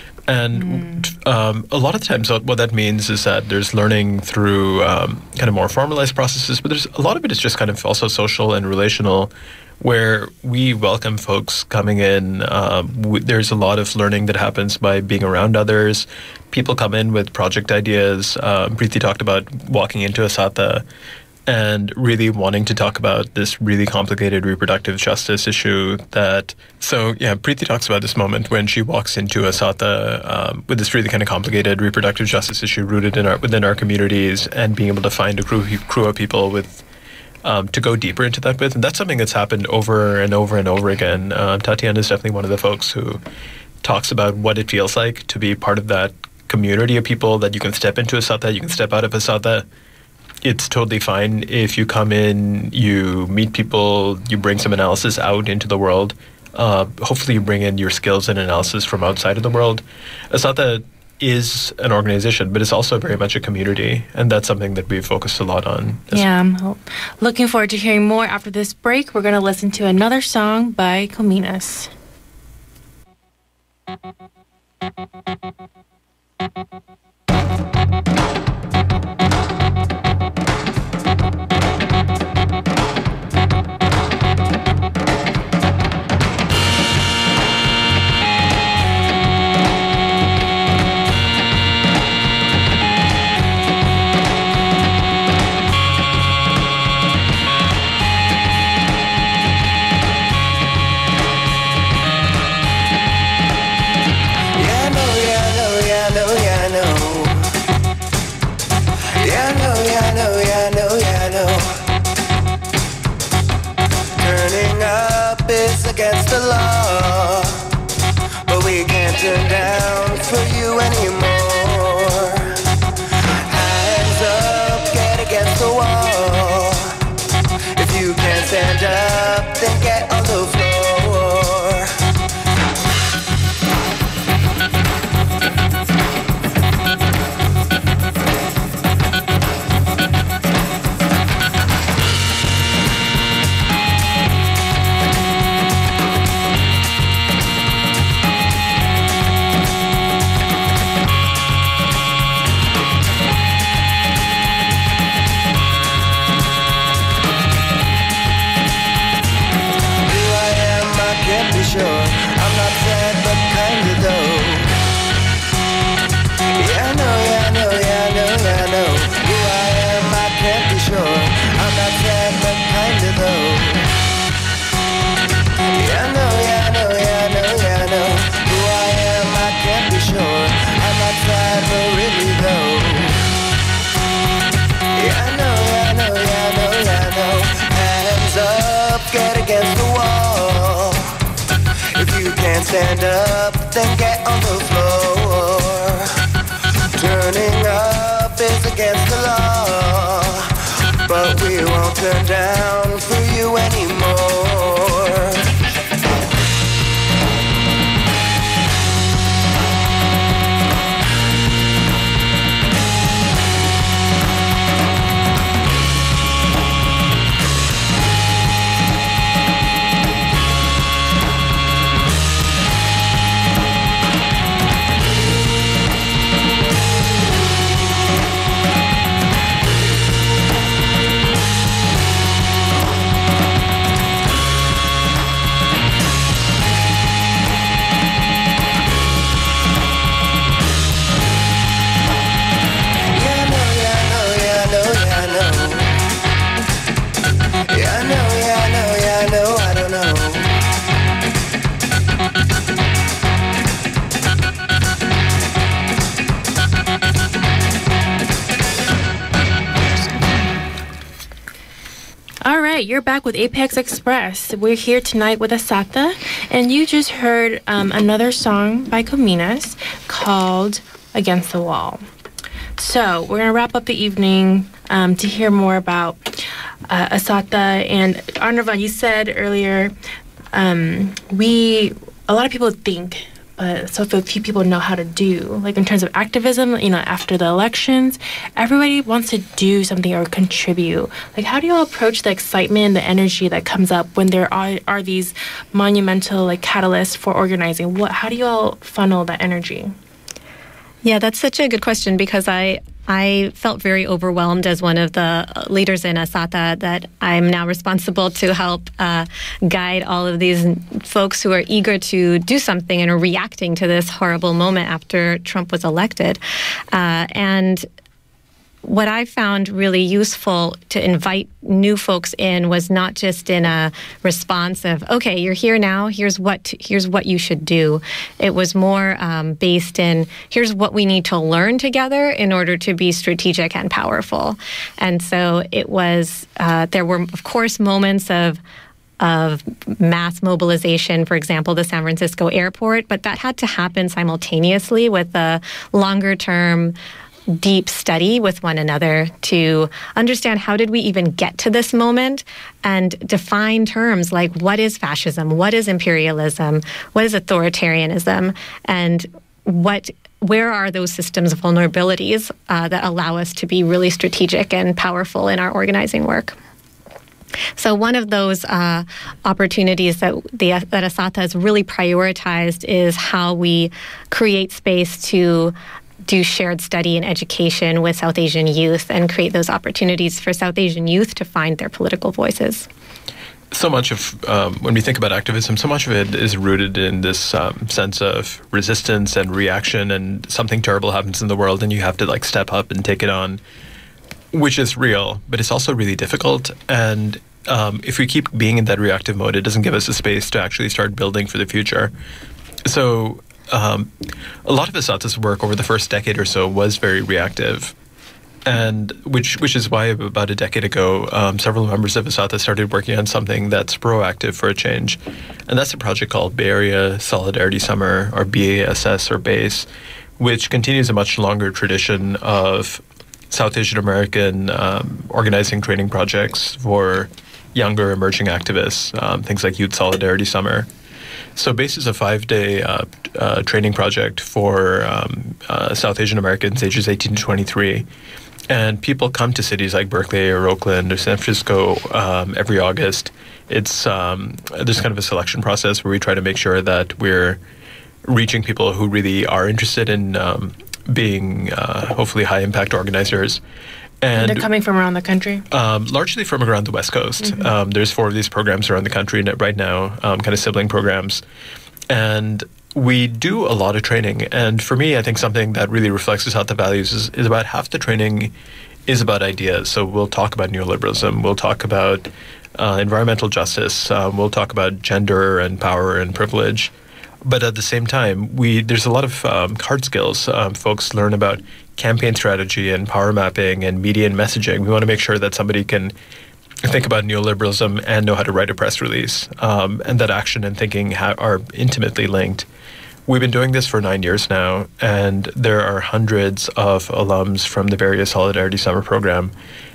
And mm. um, a lot of times what that means is that there's learning through um, kind of more formalized processes, but there's a lot of it is just kind of also social and relational, where we welcome folks coming in. Um, w- there's a lot of learning that happens by being around others. People come in with project ideas. Um, Preeti talked about walking into ASATA and really wanting to talk about this really complicated reproductive justice issue that, so yeah, Preeti talks about this moment when she walks into ASATA um, with this really kind of complicated reproductive justice issue rooted in our within our communities, and being able to find a crew, crew of people with um, to go deeper into that with. And that's something that's happened over and over and over again. Um, Tatiana is definitely one of the folks who talks about what it feels like to be part of that community of people that you can step into ASATA, you can step out of ASATA, it's totally fine if you come in, you meet people, you bring some analysis out into the world. Uh, hopefully you bring in your skills and analysis from outside of the world. Asata is an organization, but it's also very much a community, and that's something that we've focused a lot on. Yeah, I'm ho- looking forward to hearing more after this break. We're going to listen to another song by Cominas. Against the law, but we can't turn down for you anymore. Hands up, get against the wall. If you can't stand up, then get on the floor. Stand up, then get on the floor. Turning up is against the law, but we won't turn down for you anymore. You're back with Apex Express. We're here tonight with Asata, and you just heard um, another song by Cominas called Against the Wall. So we're going to wrap up the evening um, to hear more about uh, Asata. And Anirvan, you said earlier, um, we, a lot of people think, but so few people know how to do. Like in terms of activism, you know, after the elections, everybody wants to do something or contribute. Like, how do you all approach the excitement, the energy that comes up when there are, are these monumental like catalysts for organizing? What? How do you all funnel that energy? Yeah, that's such a good question because I I felt very overwhelmed as one of the leaders in Asata that I'm now responsible to help uh, guide all of these folks who are eager to do something and are reacting to this horrible moment after Trump was elected. Uh, and what I found really useful to invite new folks in was not just in a response of, okay, you're here now, here's what to, here's what you should do. It was more um, based in, here's what we need to learn together in order to be strategic and powerful. And so it was, uh, there were, of course, moments of of mass mobilization, for example, the San Francisco airport, but that had to happen simultaneously with a longer term deep study with one another to understand how did we even get to this moment and define terms like what is fascism, what is imperialism, what is authoritarianism, and what where are those systems of vulnerabilities uh, that allow us to be really strategic and powerful in our organizing work. So one of those uh, opportunities that the that ASATA has really prioritized is how we create space to do shared study and education with South Asian youth and create those opportunities for South Asian youth to find their political voices. So much of, um, when we think about activism, so much of it is rooted in this um, sense of resistance and reaction, and something terrible happens in the world and you have to like step up and take it on, which is real, but it's also really difficult. And um, if we keep being in that reactive mode, it doesn't give us a space to actually start building for the future. So um, a lot of ASATA's work over the first decade or so was very reactive. And which which is why about a decade ago, um, several members of ASATA started working on something that's proactive for a change. And that's a project called Bay Area Solidarity Summer, or B A S S, or BASE, which continues a much longer tradition of South Asian American um, organizing training projects for younger emerging activists, um, things like Youth Solidarity Summer. So BASE is a five-day uh, uh, training project for um, uh, South Asian Americans ages eighteen to twenty-three. And people come to cities like Berkeley or Oakland or San Francisco um, every August. It's um, there's kind of a selection process where we try to make sure that we're reaching people who really are interested in um, being uh, hopefully high-impact organizers. And they're coming from around the country? Um, largely from around the West Coast. Mm-hmm. Um, there's four of these programs around the country right now, um, kind of sibling programs. And we do a lot of training. And for me, I think something that really reflects ASATA values is, is about half the training is about ideas. So we'll talk about neoliberalism. We'll talk about uh, environmental justice. Um, we'll talk about gender and power and privilege. But at the same time, we there's a lot of um, hard skills. Um, folks learn about campaign strategy and power mapping and media and messaging. We want to make sure that somebody can think about neoliberalism and know how to write a press release, um, and that action and thinking ha- are intimately linked. We've been doing this for nine years now, and there are hundreds of alums from the Bay Area Solidarity Summer Program,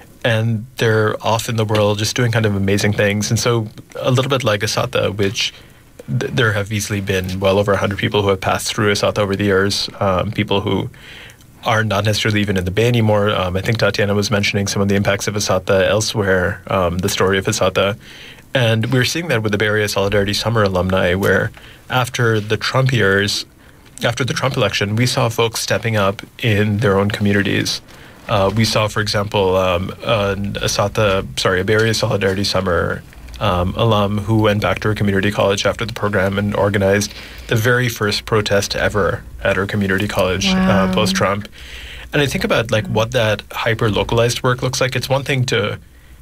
and they're off in the world just doing kind of amazing things. And so a little bit like ASATA, which th- there have easily been well over one hundred people who have passed through ASATA over the years, um, people who are not necessarily even in the Bay anymore. Um, I think Tatiana was mentioning some of the impacts of ASATA elsewhere, um, the story of ASATA. And we're seeing that with the Bay Area Solidarity Summer alumni, where after the Trump years, after the Trump election, we saw folks stepping up in their own communities. Uh, we saw, for example, um, an ASATA, sorry, a Bay Area Solidarity Summer um, alum who went back to her community college after the program and organized the very first protest ever at her community college. Wow. uh, post-Trump. And I think about like what that hyper-localized work looks like. It's one thing to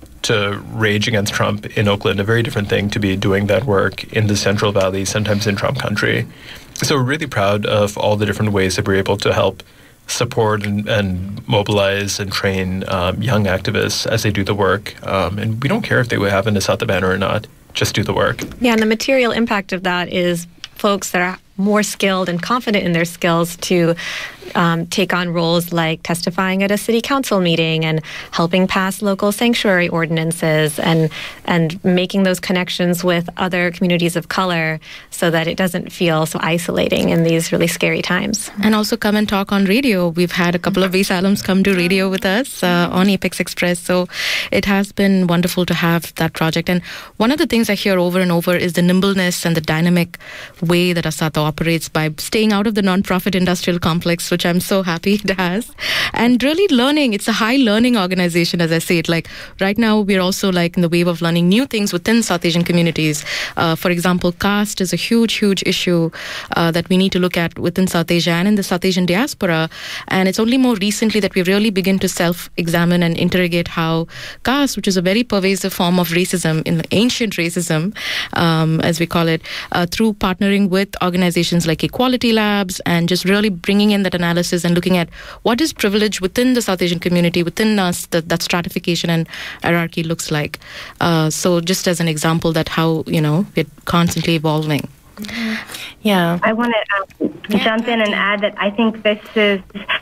to rage against Trump in Oakland, a very different thing to be doing that work in the Central Valley, sometimes in Trump country. So we're really proud of all the different ways that we're able to help support and, and mobilize and train um, young activists as they do the work. Um, and we don't care if they have an ASATA banner or not, just do the work. Yeah, and the material impact of that is folks that are more skilled and confident in their skills to um, take on roles like testifying at a city council meeting and helping pass local sanctuary ordinances and and making those connections with other communities of color so that it doesn't feel so isolating in these really scary times. And also come and talk on radio. We've had a couple of BASE alums come to radio with us uh, on Apex Express. So it has been wonderful to have that project. And one of the things I hear over and over is the nimbleness and the dynamic way that ASATA operates by staying out of the nonprofit industrial complex, which I'm so happy it has. And really learning, it's a high learning organization, as I say it. Like right now, we're also like in the wave of learning new things within South Asian communities. Uh, for example, caste is a huge, huge issue uh, that we need to look at within South Asia and in the South Asian diaspora. And it's only more recently that we really begin to self-examine and interrogate how caste, which is a very pervasive form of racism, in ancient racism, um, as we call it, uh, through partnering with organizations like Equality Labs and just really bringing in that analysis and looking at what is privilege within the South Asian community, within us, that, that stratification and hierarchy looks like. Uh, so just as an example that how, you know, we're constantly evolving. Yeah. I want to um, yeah, jump in and add that I think this is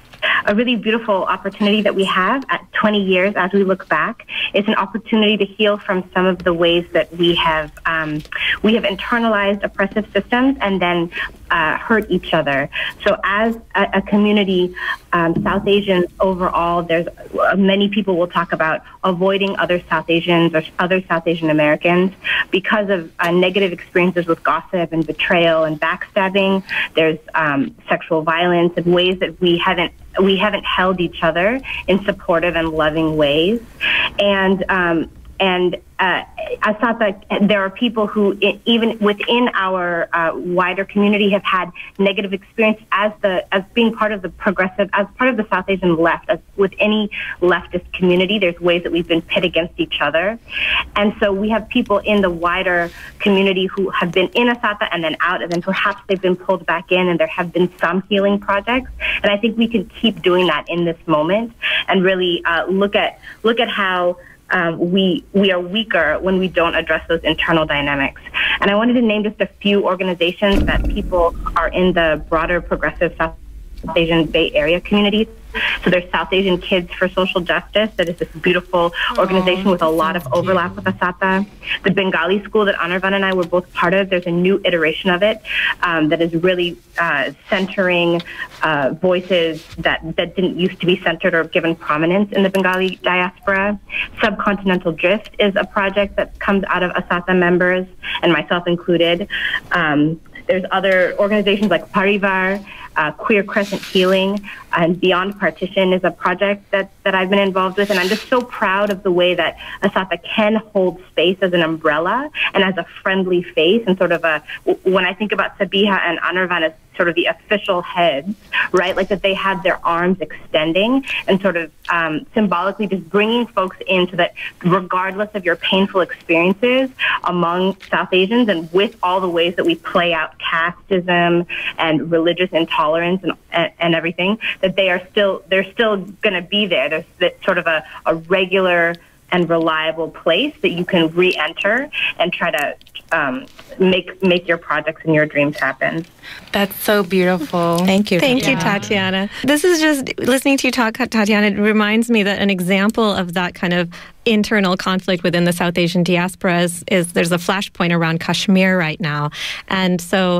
a really beautiful opportunity that we have at twenty years as we look back. It's an opportunity to heal from some of the ways that we have um, we have internalized oppressive systems and then uh, hurt each other. So as a, a community, um, South Asians overall, there's uh, many people will talk about avoiding other South Asians or other South Asian Americans because of uh, negative experiences with gossip and betrayal and backstabbing. There's um, sexual violence and ways that we haven't we haven't held each other in supportive and loving ways. And um, and uh, I thought that there are people who, even within our uh, wider community, have had negative experience as the as being part of the progressive, as part of the South Asian left. As with any leftist community, there's ways that we've been pit against each other, and so we have people in the wider community who have been in Asata and then out, and then perhaps they've been pulled back in, and there have been some healing projects. And I think we can keep doing that in this moment, and really uh, look at look at how. Um, we we are weaker when we don't address those internal dynamics. And I wanted to name just a few organizations that people are in the broader progressive South Asian Bay Area community. So there's South Asian Kids for Social Justice. That is this beautiful organization Aww, with a lot of overlap with Asata. The Bengali school that Anirvan and I were both part of, there's a new iteration of it um, that is really uh, centering uh, voices that, that didn't used to be centered or given prominence in the Bengali diaspora. Subcontinental Drift is a project that comes out of Asata members, and myself included. Um, There's other organizations like Parivar, uh, Queer Crescent Healing, and Beyond Partition is a project that, that I've been involved with. And I'm just so proud of the way that Asata can hold space as an umbrella and as a friendly face. And sort of a, when I think about Sabiha and Anirvan as sort of the official heads, right? Like that they have their arms extending and sort of um, symbolically just bringing folks in so that regardless of your painful experiences among South Asians and with all the ways that we play out casteism and religious intolerance and, and, and everything, that they are still, they're still going to be there. There's that sort of a, a regular and reliable place that you can re-enter and try to um, make make your projects and your dreams happen. That's so beautiful. Thank you. Thank yeah. you, Tatiana. This is just, listening to you talk, Tatiana, it reminds me that an example of that kind of internal conflict within the South Asian diaspora is, is there's a flashpoint around Kashmir right now. And so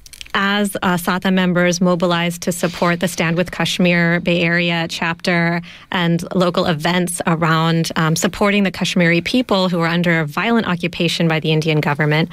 as uh, Asata members mobilize to support the Stand with Kashmir Bay Area chapter and local events around um, supporting the Kashmiri people who are under violent occupation by the Indian government,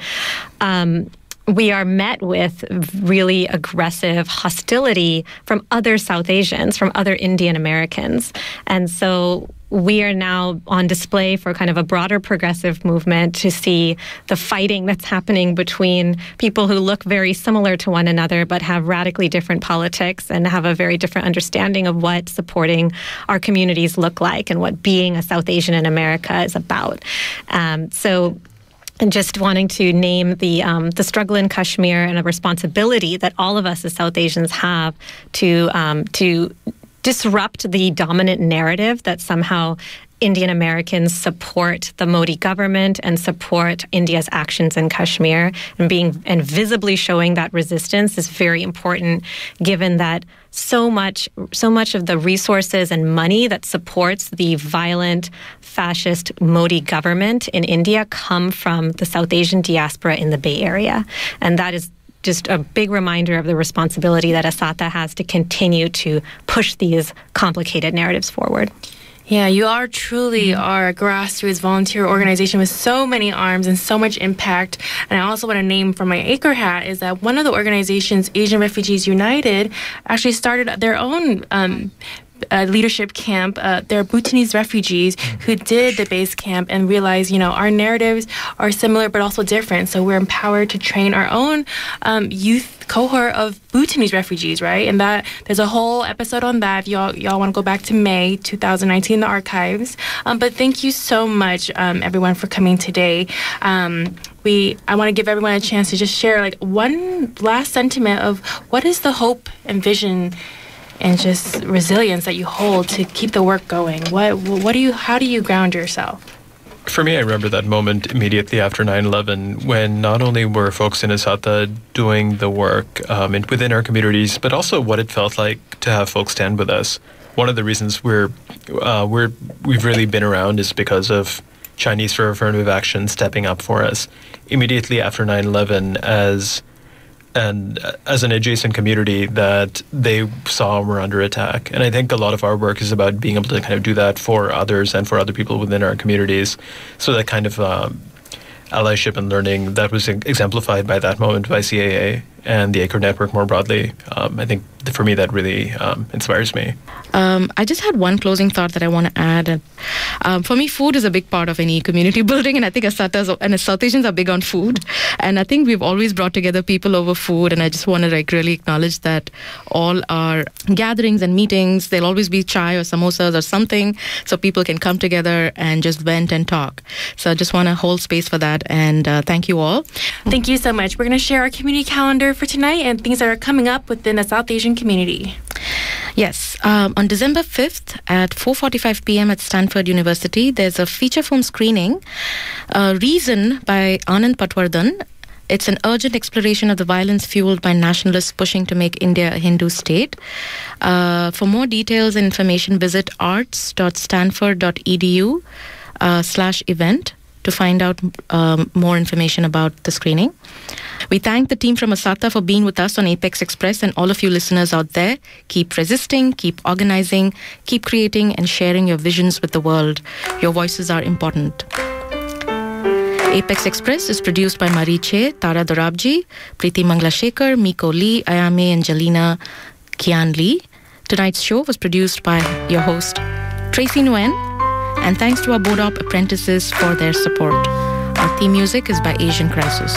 um, we are met with really aggressive hostility from other South Asians, from other Indian Americans. And so we are now on display for kind of a broader progressive movement to see the fighting that's happening between people who look very similar to one another but have radically different politics and have a very different understanding of what supporting our communities look like and what being a South Asian in America is about. Um, so And just wanting to name the um, the struggle in Kashmir and a responsibility that all of us as South Asians have to um, to disrupt the dominant narrative that somehow Indian Americans support the Modi government and support India's actions in Kashmir, and being and visibly showing that resistance is very important, given that so much so much of the resources and money that supports the violent fascist Modi government in India come from the South Asian diaspora in the Bay Area. And that is just a big reminder of the responsibility that Asata has to continue to push these complicated narratives forward. Yeah, you are truly are a grassroots volunteer organization with so many arms and so much impact. And I also want to name from my ACRE hat is that one of the organizations, Asian Refugees United, actually started their own um, Uh, leadership camp. Uh, there are Bhutanese refugees who did the base camp and realized, you know, our narratives are similar but also different. So we're empowered to train our own um, youth cohort of Bhutanese refugees, right? And that there's a whole episode on that if y'all y'all want to go back to May twenty nineteen in the archives. Um, but thank you so much, um, everyone, for coming today. Um, we I want to give everyone a chance to just share like one last sentiment of what is the hope and vision and just resilience that you hold to keep the work going. What what do you how do you ground yourself? for me, I remember that moment immediately after nine eleven when not only were folks in Asata doing the work um, in, within our communities, but also what it felt like to have folks stand with us. One of the reasons we're, uh, we're, we've really been around is because of Chinese for Affirmative Action stepping up for us immediately after nine eleven as and as an adjacent community that they saw were under attack. And I think a lot of our work is about being able to kind of do that for others and for other people within our communities. So that kind of um, allyship and learning that was exemplified by that moment by C A A and the ACRE network more broadly, um, I think for me that really um, inspires me. Um, I just had one closing thought that I want to add. Um, for me, food is a big part of any community building, and I think Asatas and South Asians are big on food. And I think we've always brought together people over food, and I just want to like really acknowledge that all our gatherings and meetings, there'll always be chai or samosas or something, so people can come together and just vent and talk. So I just want to hold space for that, and uh, thank you all. Thank you so much. We're going to share our community calendar for tonight and things that are coming up within a South Asian community. Yes, um, on December fifth at four forty-five p.m. at Stanford University, there's a feature film screening, uh, Reason by Anand Patwardhan. It's an urgent exploration of the violence fueled by nationalists pushing to make India a Hindu state. Uh, for more details and information, visit arts.stanford.edu uh, slash event to find out um, more information about the screening. We thank the team from Asata for being with us on Apex Express, and all of you listeners out there. Keep resisting, keep organizing, keep creating and sharing your visions with the world. Your voices are important. Apex Express is produced by Mariche, Tara Dorabji, Preeti Manglashekar, Miko Lee, Ayame and Jalina Kian Lee. Tonight's show was produced by your host, Tracy Nguyen, and thanks to our Bodop apprentices for their support. Our theme music is by Asian Crisis.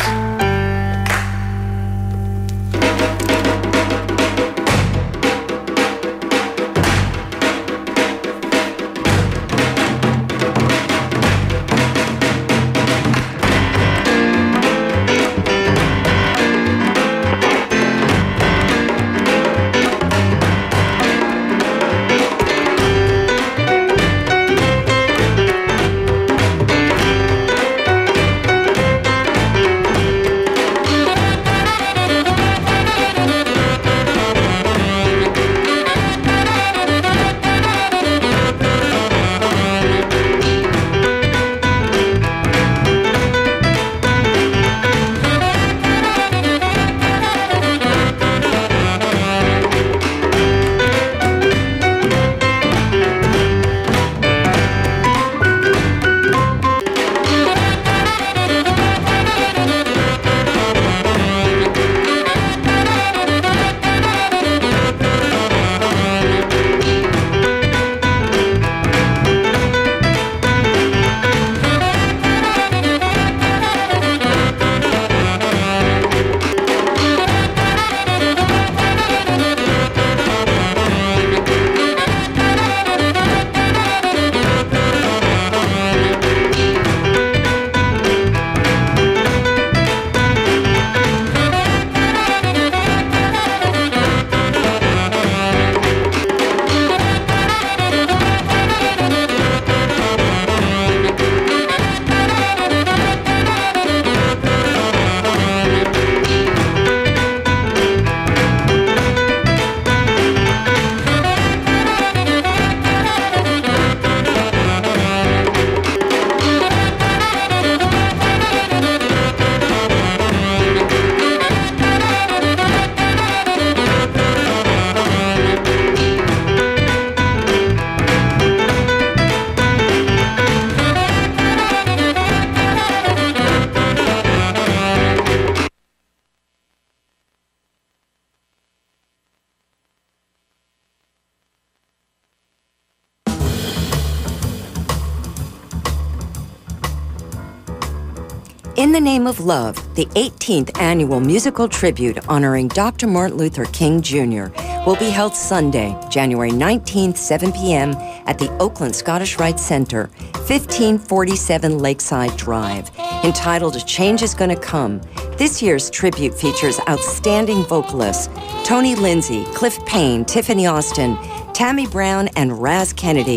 In the Name of Love, the eighteenth annual musical tribute honoring Doctor Martin Luther King Junior will be held Sunday, January nineteenth, seven p.m. at the Oakland Scottish Rite Center, fifteen forty-seven Lakeside Drive. Entitled A Change Is Gonna Come, this year's tribute features outstanding vocalists Tony Lindsay, Cliff Payne, Tiffany Austin, Tammy Brown, and Raz Kennedy,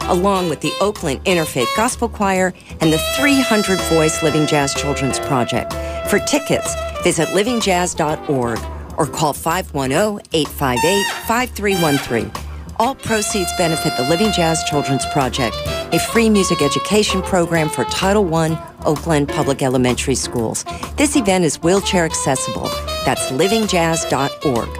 along with the Oakland Interfaith Gospel Choir and the three hundred voice Living Jazz Children's Project. For tickets, visit living jazz dot org or call five one zero, eight five eight, five three one three. All proceeds benefit the Living Jazz Children's Project, a free music education program for Title one Oakland Public Elementary Schools. This event is wheelchair accessible. That's living jazz dot org.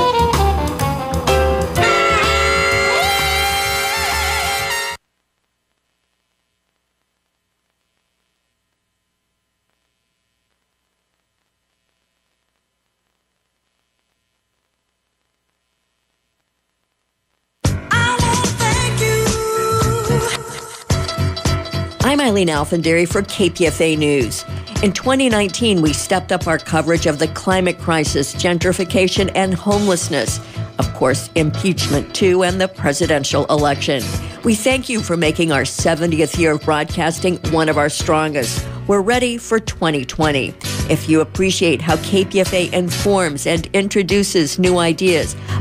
I'm Eileen Alfandary for K P F A News. In twenty nineteen, we stepped up our coverage of the climate crisis, gentrification, and homelessness. Of course, impeachment, too, and the presidential election. We thank you for making our seventieth year of broadcasting one of our strongest. We're ready for twenty twenty. If you appreciate how K P F A informs and introduces new ideas,